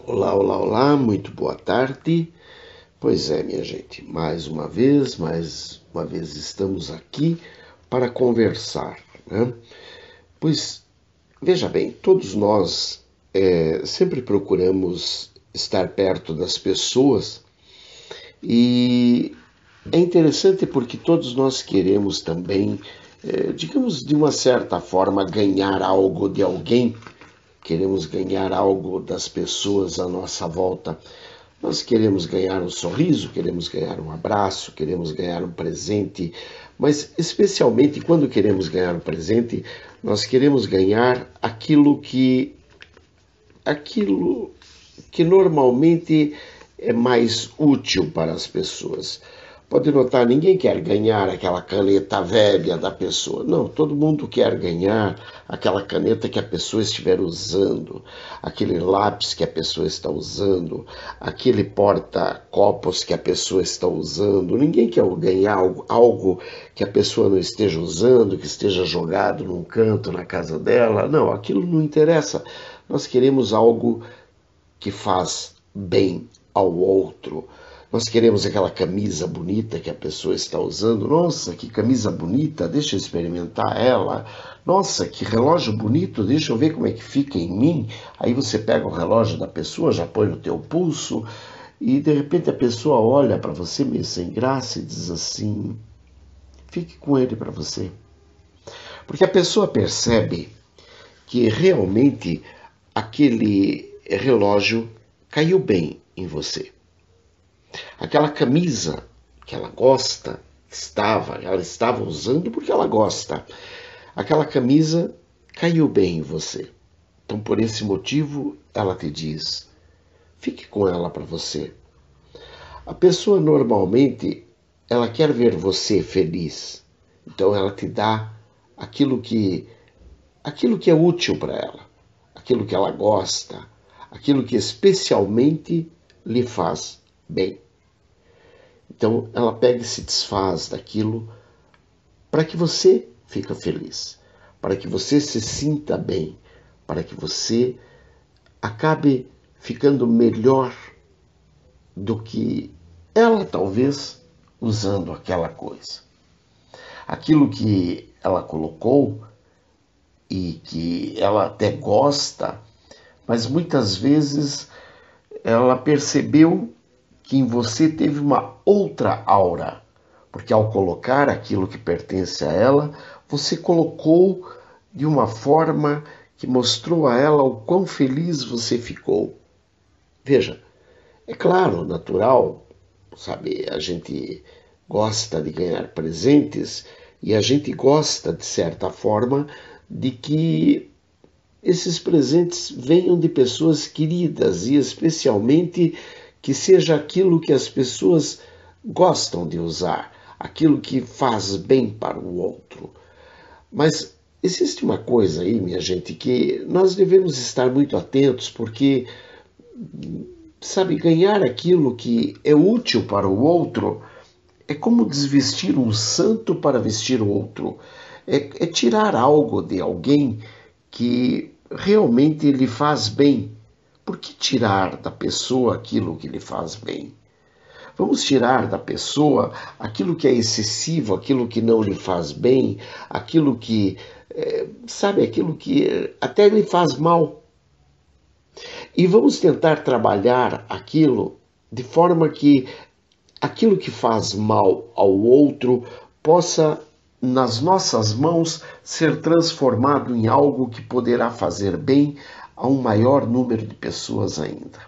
Olá, olá, olá, muito boa tarde. Pois é, minha gente, mais uma vez estamos aqui para conversar, né? Pois, veja bem, todos nós sempre procuramos estar perto das pessoas e é interessante porque todos nós queremos também, digamos, de uma certa forma, ganhar algo de alguém. Queremos ganhar algo das pessoas à nossa volta. Nós queremos ganhar um sorriso, queremos ganhar um abraço, queremos ganhar um presente, mas especialmente quando queremos ganhar um presente, nós queremos ganhar aquilo que normalmente é mais útil para as pessoas. Pode notar, ninguém quer ganhar aquela caneta velha da pessoa. Não, todo mundo quer ganhar aquela caneta que a pessoa estiver usando, aquele lápis que a pessoa está usando, aquele porta-copos que a pessoa está usando. Ninguém quer ganhar algo que a pessoa não esteja usando, que esteja jogado num canto na casa dela. Não, aquilo não interessa. Nós queremos algo que faz bem ao outro. Nós queremos aquela camisa bonita que a pessoa está usando. Nossa, que camisa bonita, deixa eu experimentar ela. Nossa, que relógio bonito, deixa eu ver como é que fica em mim. Aí você pega o relógio da pessoa, já põe no teu pulso e de repente a pessoa olha para você meio sem graça e diz assim: fique com ele para você. Porque a pessoa percebe que realmente aquele relógio caiu bem em você. Aquela camisa que ela gosta, ela estava usando porque ela gosta. Aquela camisa caiu bem em você. Então, por esse motivo, ela te diz: fique com ela para você. A pessoa normalmente, ela quer ver você feliz. Então, ela te dá aquilo que é útil para ela, aquilo que ela gosta, aquilo que especialmente lhe faz bem. Então ela pega e se desfaz daquilo para que você fique feliz, para que você se sinta bem, para que você acabe ficando melhor do que ela talvez usando aquela coisa. Aquilo que ela colocou e que ela até gosta, mas muitas vezes ela percebeu que em você teve uma outra aura, porque ao colocar aquilo que pertence a ela, você colocou de uma forma que mostrou a ela o quão feliz você ficou. Veja, é claro, natural, sabe, a gente gosta de ganhar presentes e a gente gosta, de certa forma, de que esses presentes venham de pessoas queridas e especialmente que seja aquilo que as pessoas gostam de usar, aquilo que faz bem para o outro. Mas existe uma coisa aí, minha gente, que nós devemos estar muito atentos, porque, sabe, ganhar aquilo que é útil para o outro é como desvestir um santo para vestir outro. É tirar algo de alguém que realmente lhe faz bem. Por que tirar da pessoa aquilo que lhe faz bem? Vamos tirar da pessoa aquilo que é excessivo, aquilo que não lhe faz bem, aquilo que, sabe, aquilo que até lhe faz mal. E vamos tentar trabalhar aquilo de forma que aquilo que faz mal ao outro possa, nas nossas mãos, ser transformado em algo que poderá fazer bem a um maior número de pessoas ainda.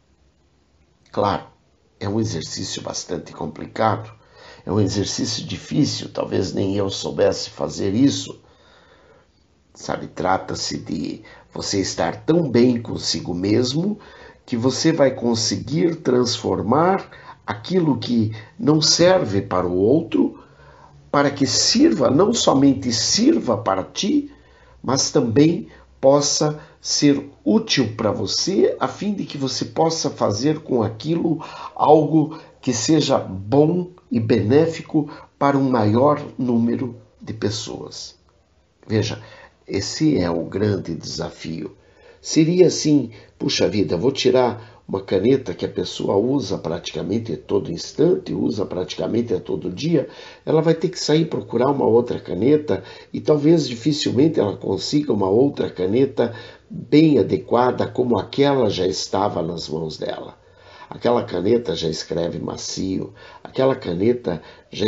Claro, é um exercício bastante complicado, é um exercício difícil, talvez nem eu soubesse fazer isso. Sabe, trata-se de você estar tão bem consigo mesmo que você vai conseguir transformar aquilo que não serve para o outro, para que sirva, não somente sirva para ti, mas também possa ser útil para você, a fim de que você possa fazer com aquilo algo que seja bom e benéfico para um maior número de pessoas. Veja, esse é o grande desafio. seria assim, puxa vida, vou tirar uma caneta que a pessoa usa praticamente a todo instante, usa praticamente a todo dia, ela vai ter que sair procurar uma outra caneta e talvez dificilmente ela consiga uma outra caneta bem adequada como aquela já estava nas mãos dela. Aquela caneta já escreve macio, aquela caneta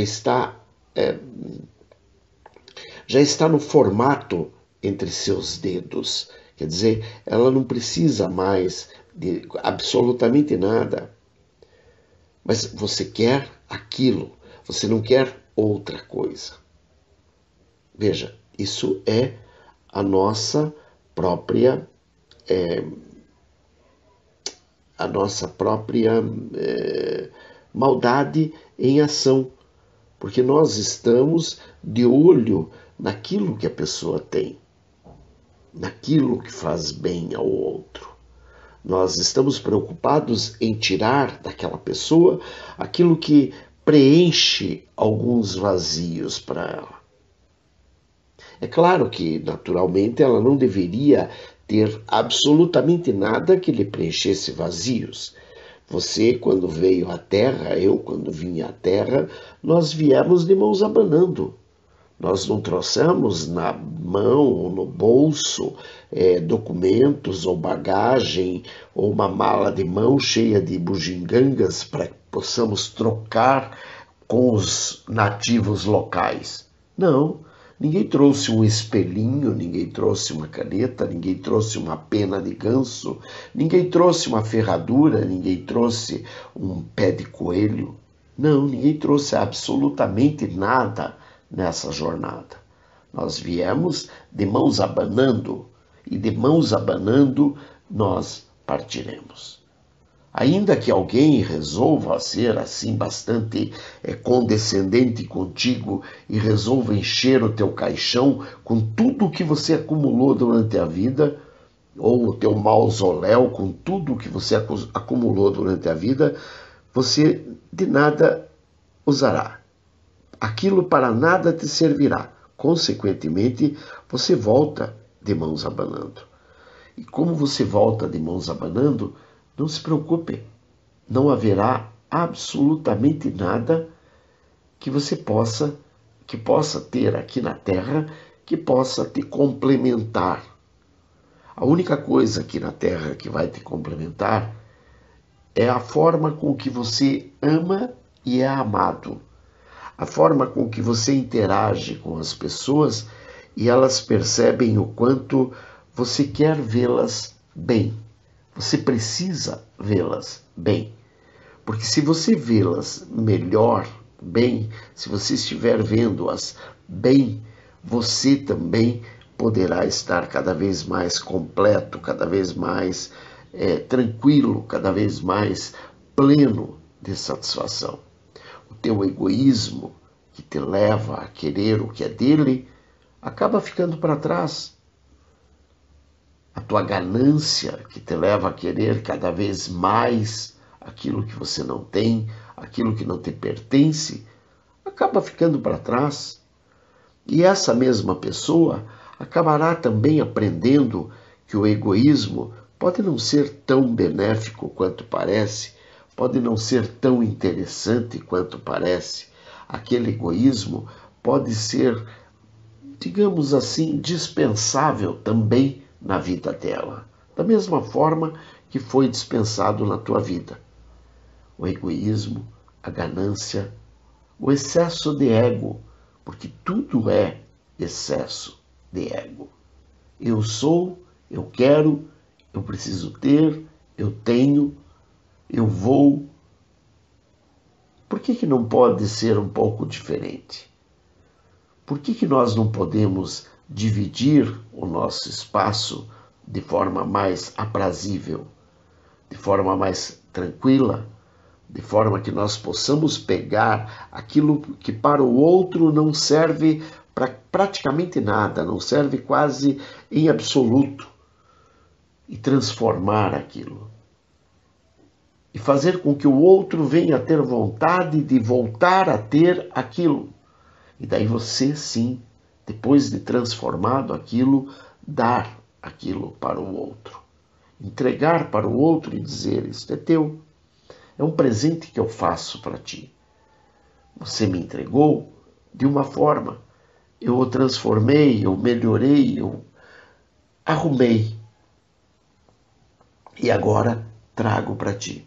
já está no formato entre seus dedos. Quer dizer, ela não precisa mais de absolutamente nada. Mas você quer aquilo, você não quer outra coisa. Veja, isso é a nossa própria maldade em ação, porque nós estamos de olho naquilo que a pessoa tem, naquilo que faz bem ao outro. Nós estamos preocupados em tirar daquela pessoa aquilo que preenche alguns vazios para ela. É claro que, naturalmente, ela não deveria ter absolutamente nada que lhe preenchesse vazios. Você, quando veio à Terra, eu, quando vim à Terra, nós viemos de mãos abanando. Nós não trouxemos na mão ou no bolso documentos ou bagagem ou uma mala de mão cheia de bugigangas para que possamos trocar com os nativos locais. Não, ninguém trouxe um espelhinho, ninguém trouxe uma caneta, ninguém trouxe uma pena de ganso, ninguém trouxe uma ferradura, ninguém trouxe um pé de coelho. Não, ninguém trouxe absolutamente nada nessa jornada. Nós viemos de mãos abanando e de mãos abanando nós partiremos. Ainda que alguém resolva ser assim bastante condescendente contigo e resolva encher o teu caixão com tudo o que você acumulou durante a vida, ou o teu mausoléu com tudo o que você acumulou durante a vida, você de nada usará. Aquilo para nada te servirá. Consequentemente, você volta de mãos abanando. E como você volta de mãos abanando, não se preocupe. Não haverá absolutamente nada que você possa ter aqui na Terra que possa te complementar. A única coisa aqui na Terra que vai te complementar é a forma com que você ama e é amado. A forma com que você interage com as pessoas e elas percebem o quanto você quer vê-las bem. Você precisa vê-las bem. Porque se você vê-las melhor, bem, se você estiver vendo-as bem, você também poderá estar cada vez mais completo, cada vez mais tranquilo, cada vez mais pleno de satisfação. O teu egoísmo, que te leva a querer o que é dele, acaba ficando para trás. A tua ganância, que te leva a querer cada vez mais aquilo que você não tem, aquilo que não te pertence, acaba ficando para trás. E essa mesma pessoa acabará também aprendendo que o egoísmo pode não ser tão benéfico quanto parece, pode não ser tão interessante quanto parece. Aquele egoísmo pode ser, digamos assim, dispensável também na vida dela, da mesma forma que foi dispensado na tua vida. O egoísmo, a ganância, o excesso de ego, porque tudo é excesso de ego. Eu sou, eu quero, eu preciso ter, eu tenho, eu vou. Por que não pode ser um pouco diferente? Por que nós não podemos dividir o nosso espaço de forma mais aprazível, de forma mais tranquila, de forma que nós possamos pegar aquilo que para o outro não serve para praticamente nada, não serve quase em absoluto, e transformar aquilo. E fazer com que o outro venha a ter vontade de voltar a ter aquilo. E daí você, sim, depois de transformado aquilo, dar aquilo para o outro. entregar para o outro e dizer: isto é teu, é um presente que eu faço para ti. Você me entregou de uma forma, eu o transformei, eu melhorei, eu arrumei e agora trago para ti.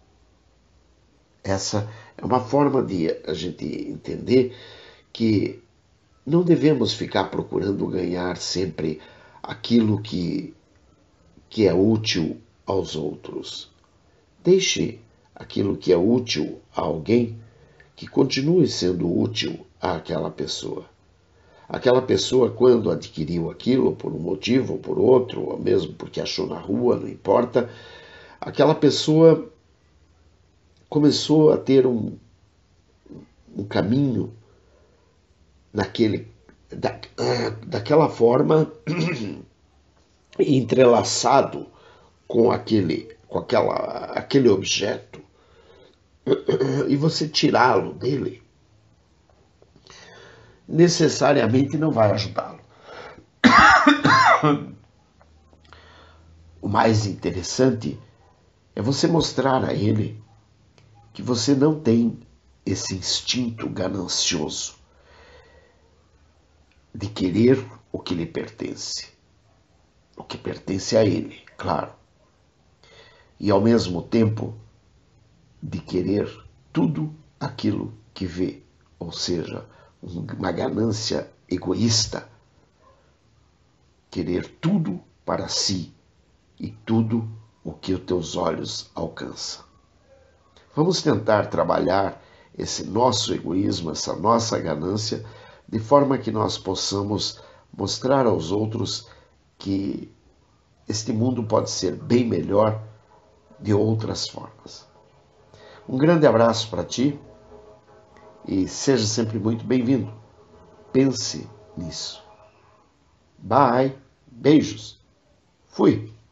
Essa é uma forma de a gente entender que não devemos ficar procurando ganhar sempre aquilo que é útil aos outros. Deixe aquilo que é útil a alguém que continue sendo útil àquela pessoa. Aquela pessoa, quando adquiriu aquilo, por um motivo ou por outro, ou mesmo porque achou na rua, não importa, aquela pessoa começou a ter um caminho daquela forma entrelaçado com aquele objeto, e você tirá-lo dele necessariamente não vai ajudá-lo. O mais interessante é você mostrar a ele que você não tem esse instinto ganancioso de querer o que lhe pertence, o que pertence a ele, claro, e ao mesmo tempo de querer tudo aquilo que vê, ou seja, uma ganância egoísta, querer tudo para si e tudo o que os teus olhos alcançam. Vamos tentar trabalhar esse nosso egoísmo, essa nossa ganância, de forma que nós possamos mostrar aos outros que este mundo pode ser bem melhor de outras formas. Um grande abraço para ti e seja sempre muito bem-vindo. Pense nisso. Bye. Beijos. Fui.